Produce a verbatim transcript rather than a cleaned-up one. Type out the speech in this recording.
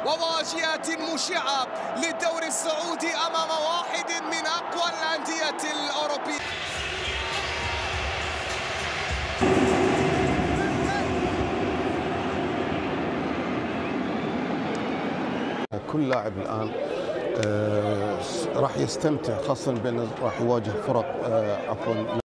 وواجهة مشعة للدوري السعودي أمام واحد من أقوى الأندية الأوروبية. كل لاعب الآن آه راح يستمتع، خاصة بأنه راح يواجه فرق آه عفوا